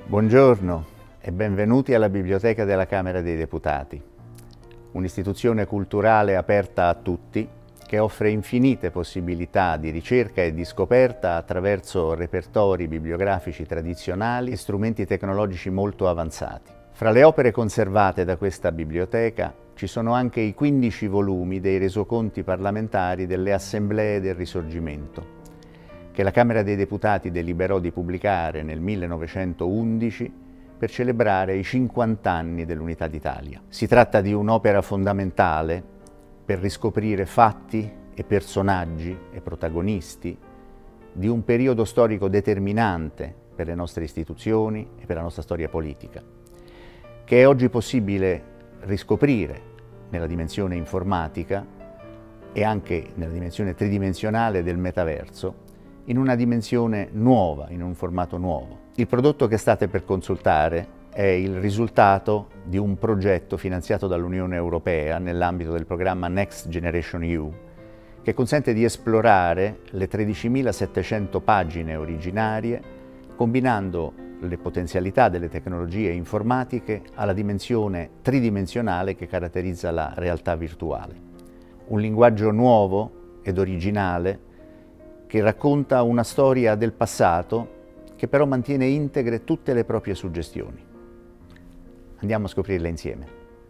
Buongiorno e benvenuti alla Biblioteca della Camera dei Deputati, un'istituzione culturale aperta a tutti che offre infinite possibilità di ricerca e di scoperta attraverso repertori bibliografici tradizionali e strumenti tecnologici molto avanzati. Fra le opere conservate da questa biblioteca ci sono anche i 15 volumi dei resoconti parlamentari delle Assemblee del Risorgimento, che la Camera dei Deputati deliberò di pubblicare nel 1911 per celebrare i 50 anni dell'Unità d'Italia. Si tratta di un'opera fondamentale per riscoprire fatti e personaggi e protagonisti di un periodo storico determinante per le nostre istituzioni e per la nostra storia politica, che è oggi possibile riscoprire nella dimensione informatica e anche nella dimensione tridimensionale del metaverso, in una dimensione nuova, in un formato nuovo. Il prodotto che state per consultare è il risultato di un progetto finanziato dall'Unione Europea nell'ambito del programma Next Generation EU, che consente di esplorare le 13.700 pagine originarie, combinando le potenzialità delle tecnologie informatiche alla dimensione tridimensionale che caratterizza la realtà virtuale. Un linguaggio nuovo ed originale che racconta una storia del passato che però mantiene integre tutte le proprie suggestioni. Andiamo a scoprirle insieme.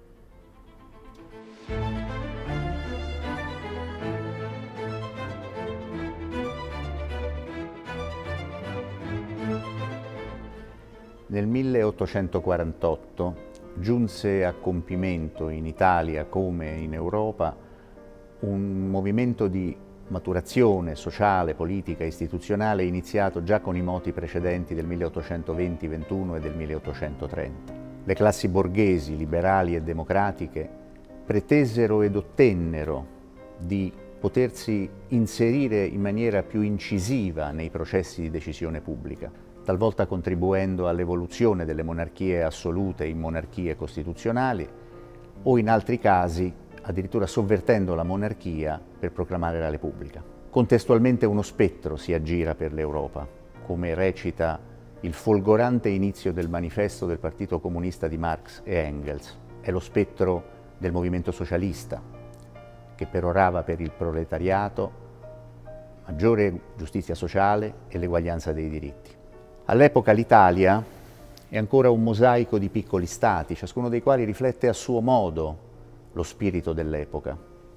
Nel 1848 giunse a compimento in Italia come in Europa un movimento di maturazione sociale, politica e istituzionale iniziato già con i moti precedenti del 1820-21 e del 1830. Le classi borghesi, liberali e democratiche pretesero ed ottennero di potersi inserire in maniera più incisiva nei processi di decisione pubblica, talvolta contribuendo all'evoluzione delle monarchie assolute in monarchie costituzionali o in altri casi addirittura sovvertendo la monarchia per proclamare la Repubblica. Contestualmente uno spettro si aggira per l'Europa, come recita il folgorante inizio del manifesto del Partito Comunista di Marx e Engels. È lo spettro del movimento socialista, che perorava per il proletariato maggiore giustizia sociale e l'eguaglianza dei diritti. All'epoca l'Italia è ancora un mosaico di piccoli stati, ciascuno dei quali riflette a suo modo lo spirito dell'epoca.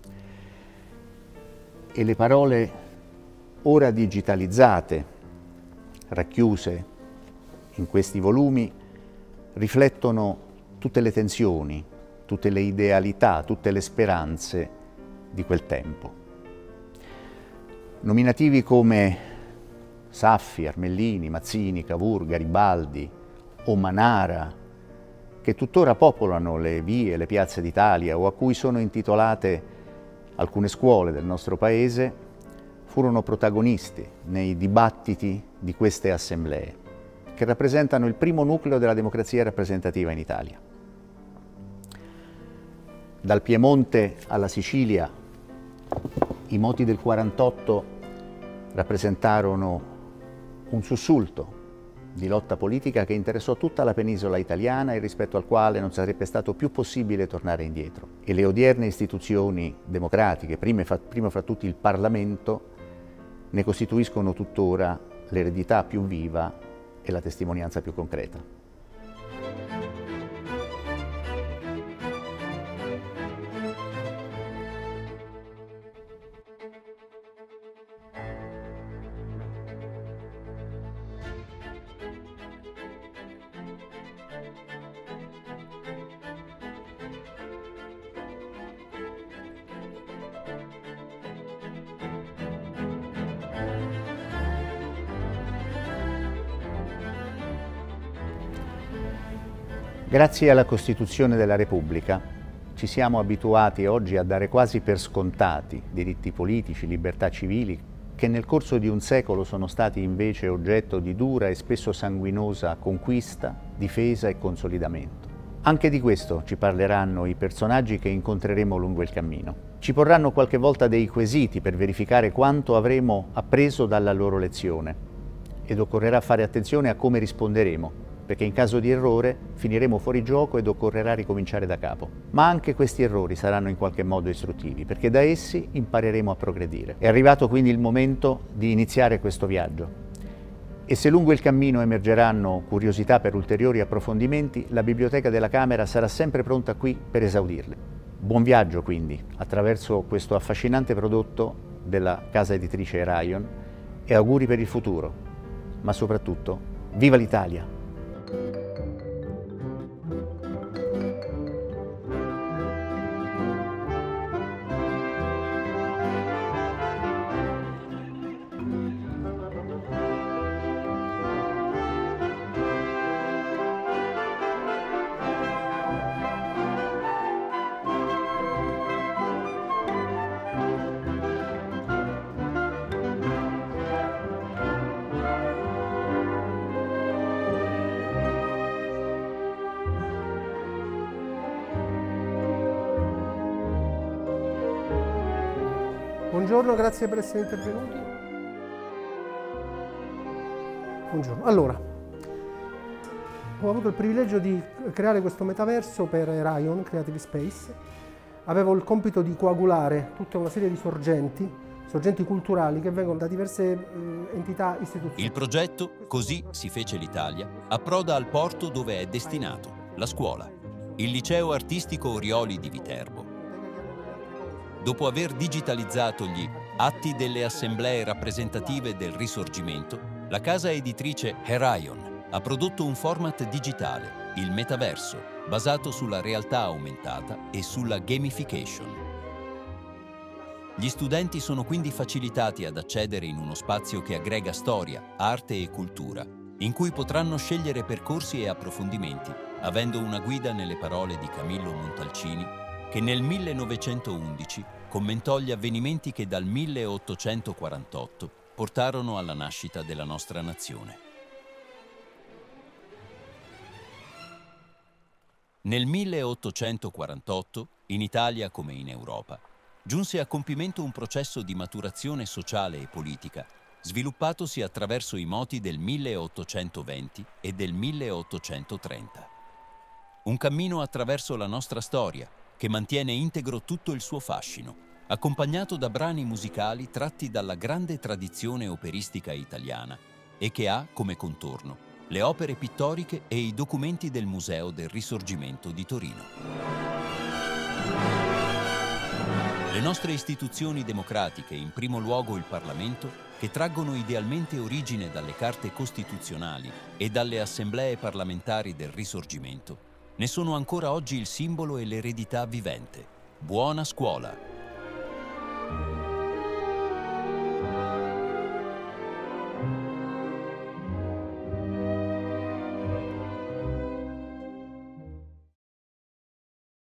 E le parole ora digitalizzate, racchiuse in questi volumi, riflettono tutte le tensioni, tutte le idealità, tutte le speranze di quel tempo. Nominativi come Saffi, Armellini, Mazzini, Cavour, Garibaldi o Manara, che tuttora popolano le vie e le piazze d'Italia o a cui sono intitolate alcune scuole del nostro paese, furono protagonisti nei dibattiti di queste assemblee, che rappresentano il primo nucleo della democrazia rappresentativa in Italia. Dal Piemonte alla Sicilia, i moti del 48 rappresentarono un sussulto di lotta politica che interessò tutta la penisola italiana e rispetto al quale non sarebbe stato più possibile tornare indietro. E le odierne istituzioni democratiche, prima fra tutti il Parlamento, ne costituiscono tuttora l'eredità più viva e la testimonianza più concreta. Grazie alla Costituzione della Repubblica ci siamo abituati oggi a dare quasi per scontati diritti politici, libertà civili, che nel corso di un secolo sono stati invece oggetto di dura e spesso sanguinosa conquista, difesa e consolidamento. Anche di questo ci parleranno i personaggi che incontreremo lungo il cammino. Ci porranno qualche volta dei quesiti per verificare quanto avremo appreso dalla loro lezione ed occorrerà fare attenzione a come risponderemo perché in caso di errore finiremo fuori gioco ed occorrerà ricominciare da capo. Ma anche questi errori saranno in qualche modo istruttivi, perché da essi impareremo a progredire. È arrivato quindi il momento di iniziare questo viaggio. E se lungo il cammino emergeranno curiosità per ulteriori approfondimenti, la Biblioteca della Camera sarà sempre pronta qui per esaudirle. Buon viaggio quindi attraverso questo affascinante prodotto della casa editrice Rayon e auguri per il futuro, ma soprattutto viva l'Italia! Buongiorno, grazie per essere intervenuti. Buongiorno. Allora, ho avuto il privilegio di creare questo metaverso per Rayon Creative Space. Avevo il compito di coagulare tutta una serie di sorgenti culturali che vengono da diverse entità istituzionali. Il progetto, Così si fece l'Italia, approda al porto dove è destinato, la scuola, il Liceo Artistico Orioli di Viterbo. Dopo aver digitalizzato gli atti delle assemblee rappresentative del Risorgimento, la casa editrice Rayon ha prodotto un format digitale, il metaverso, basato sulla realtà aumentata e sulla gamification. Gli studenti sono quindi facilitati ad accedere in uno spazio che aggrega storia, arte e cultura, in cui potranno scegliere percorsi e approfondimenti, avendo una guida nelle parole di Camillo Montalcini, che nel 1911 commentò gli avvenimenti che dal 1848 portarono alla nascita della nostra nazione. Nel 1848, in Italia come in Europa, giunse a compimento un processo di maturazione sociale e politica, sviluppatosi attraverso i moti del 1820 e del 1830. Un cammino attraverso la nostra storia, che mantiene integro tutto il suo fascino, accompagnato da brani musicali tratti dalla grande tradizione operistica italiana e che ha come contorno le opere pittoriche e i documenti del Museo del Risorgimento di Torino. Le nostre istituzioni democratiche, in primo luogo il Parlamento, che traggono idealmente origine dalle carte costituzionali e dalle assemblee parlamentari del Risorgimento, ne sono ancora oggi il simbolo e l'eredità vivente. Buona scuola!